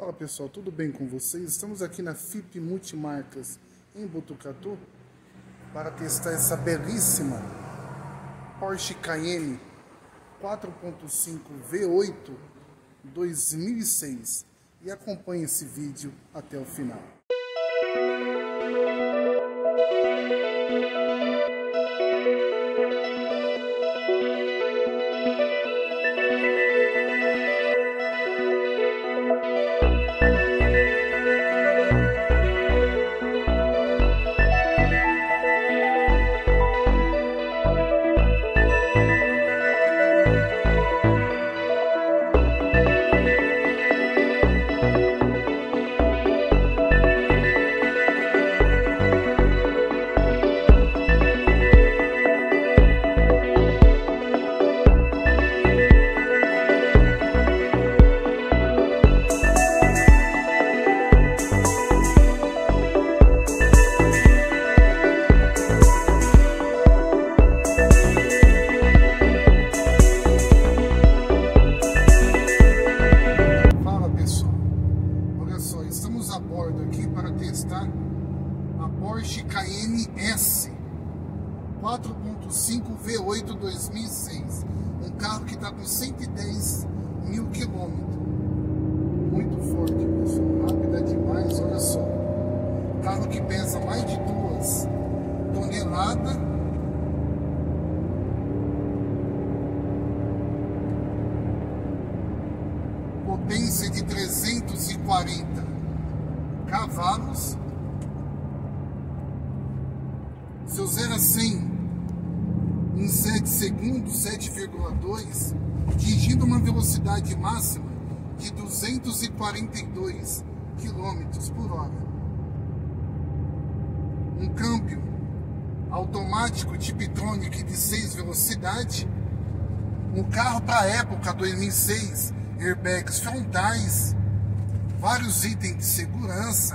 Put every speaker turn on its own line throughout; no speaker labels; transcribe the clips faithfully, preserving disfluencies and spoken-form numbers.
Fala pessoal, tudo bem com vocês? Estamos aqui na F I P Multimarcas em Botucatu para testar essa belíssima Porsche Cayenne quatro ponto cinco V oito dois mil e seis e acompanhe esse vídeo até o final. Estamos a bordo aqui para testar a Porsche Cayenne S quatro ponto cinco V oito dois mil e seis, um carro que está com cento e dez mil quilômetros. Muito forte, pessoal, rápida demais. Olha só, carro que pesa mais de duas toneladas. Potência de trezentos e quarenta cavalos. Seu zero a cem em sete segundos, sete vírgula dois, atingindo uma velocidade máxima de duzentos e quarenta e dois quilômetros por hora. Um câmbio automático Tiptronic de seis velocidades. Um carro para a época dois mil e seis, airbags frontais, vários itens de segurança,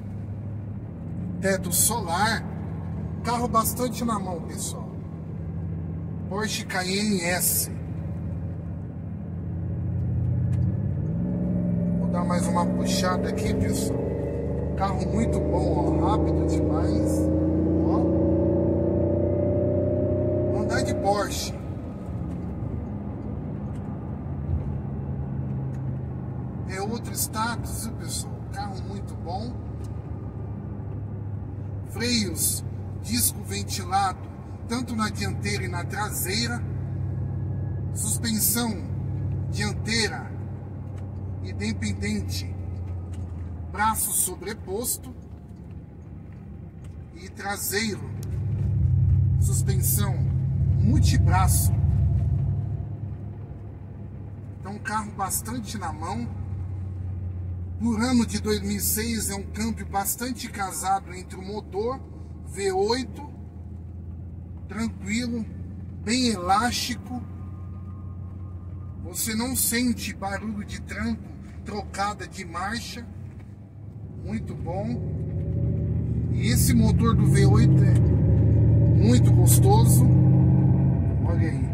teto solar, carro bastante na mão, pessoal. Porsche Cayenne S. Vou dar mais uma puxada aqui, pessoal. Carro muito bom, ó, rápido demais. Ó. Andar de Porsche. É outro status, viu, pessoal? Carro muito bom. Freios, disco ventilado, tanto na dianteira e na traseira. Suspensão dianteira independente, braço sobreposto. E traseiro, suspensão multibraço. Então, um carro bastante na mão. Por ano de dois mil e seis, é um câmbio bastante casado entre o motor V oito, tranquilo, bem elástico. Você não sente barulho de tranco, trocada de marcha. Muito bom. E esse motor do V oito é muito gostoso. Olha aí.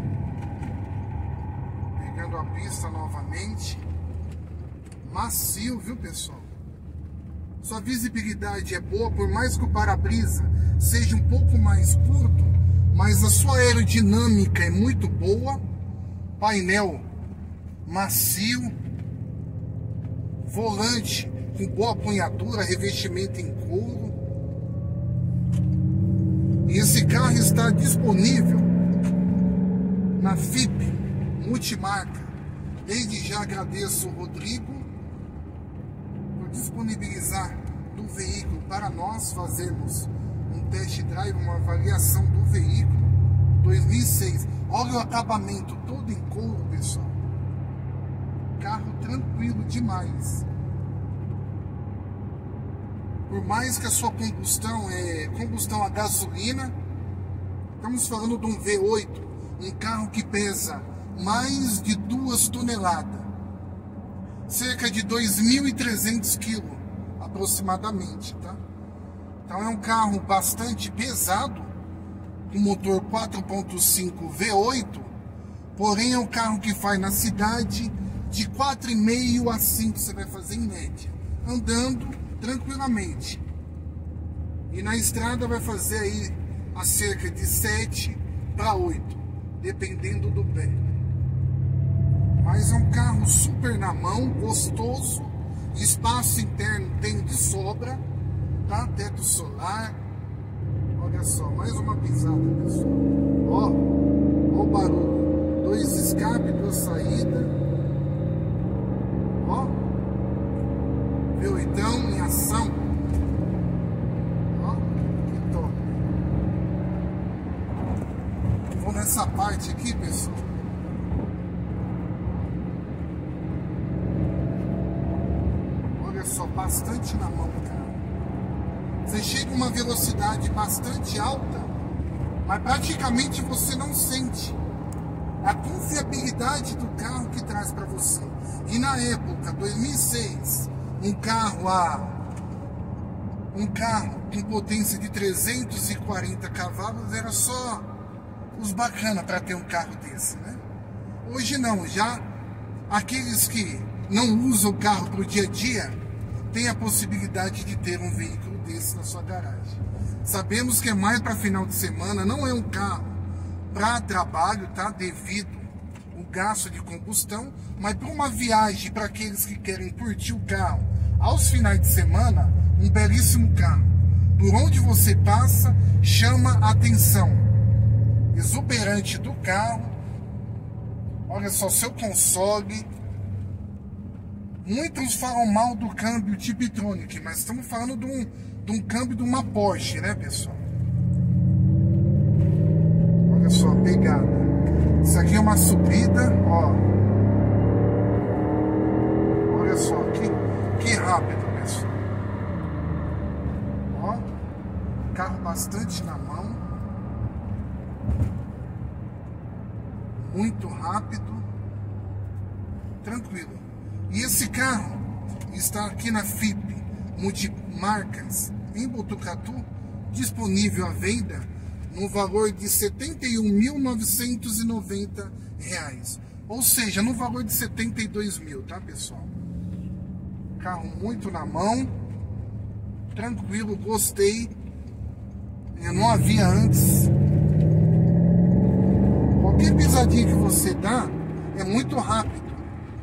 Pegando a pista novamente. Macio, viu, pessoal? Sua visibilidade é boa, por mais que o para-brisa seja um pouco mais curto, mas a sua aerodinâmica é muito boa. Painel macio, volante com boa apunhadura, revestimento em couro. E esse carro está disponível na F I P Multimarca. Desde já agradeço o Rodrigo disponibilizar do veículo para nós fazermos um test drive, uma avaliação do veículo dois mil e seis. Olha o acabamento todo em couro, pessoal. Carro tranquilo demais. Por mais que a sua combustão é combustão a gasolina, estamos falando de um V oito, um carro que pesa mais de duas toneladas. Cerca de dois mil e trezentos quilos aproximadamente, tá? Então é um carro bastante pesado, com motor quatro ponto cinco V oito, porém é um carro que faz na cidade de quatro e meio a cinco você vai fazer em média, andando tranquilamente. E na estrada vai fazer aí a cerca de sete para oito, dependendo do pé. Mas é um carro super na mão, gostoso, espaço interno tem de sobra, tá? Teto solar. Olha só, mais uma pisada, pessoal. Ó, ó o barulho. Dois escapes, duas saídas. Ó. Viu então em ação? Ó, que top. Vou nessa parte aqui, pessoal. Olha só, bastante na mão, cara. Você chega a uma velocidade bastante alta, mas praticamente você não sente a confiabilidade do carro que traz para você. E na época, dois mil e seis, um carro a um carro com potência de trezentos e quarenta cavalos era só os bacana para ter um carro desse, né? Hoje não, já aqueles que não usam o carro para o dia a dia tem a possibilidade de ter um veículo desse na sua garagem. Sabemos que é mais para final de semana, não é um carro para trabalho, tá? Devido o gasto de combustão, mas para uma viagem, para aqueles que querem curtir o carro aos finais de semana, um belíssimo carro. Por onde você passa, chama a atenção. Exuberante do carro. Olha só, seu console. Muitos falam mal do câmbio Tiptronic, mas estamos falando de um, de um câmbio de uma Porsche, né, pessoal? Olha só a pegada. Isso aqui é uma subida, ó. Olha só, que, que rápido, pessoal. Ó, carro bastante na mão. Muito rápido. Tranquilo. E esse carro está aqui na F I P Multimarcas, em Botucatu, disponível à venda no valor de setenta e um mil novecentos e noventa reais. Ou seja, no valor de setenta e dois mil, tá, pessoal? Carro muito na mão, tranquilo, gostei. Eu não havia antes. Qualquer pisadinha que você dá é muito rápido.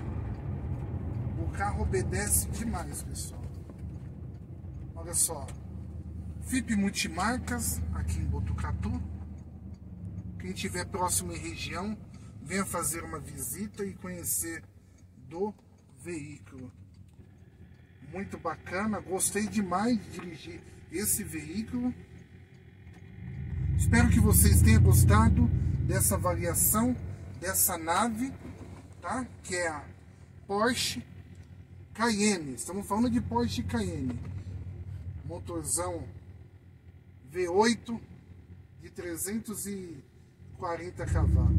O carro obedece demais, pessoal. Olha só. F I P Multimarcas, aqui em Botucatu. Quem estiver próximo em região, venha fazer uma visita e conhecer do veículo. Muito bacana, gostei demais de dirigir esse veículo. Espero que vocês tenham gostado dessa avaliação dessa nave, tá? Que é a Porsche Cayenne. Estamos falando de Porsche Cayenne. Motorzão V oito de trezentos e quarenta cavalos.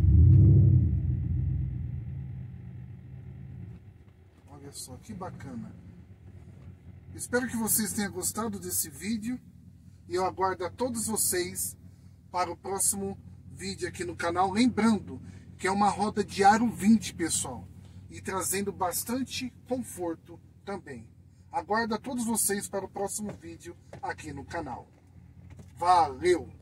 Olha só, que bacana. Espero que vocês tenham gostado desse vídeo. E eu aguardo a todos vocês para o próximo vídeo aqui no canal. Lembrando que é uma roda de aro vinte, pessoal. E trazendo bastante conforto também. Aguardo a todos vocês para o próximo vídeo aqui no canal. Valeu!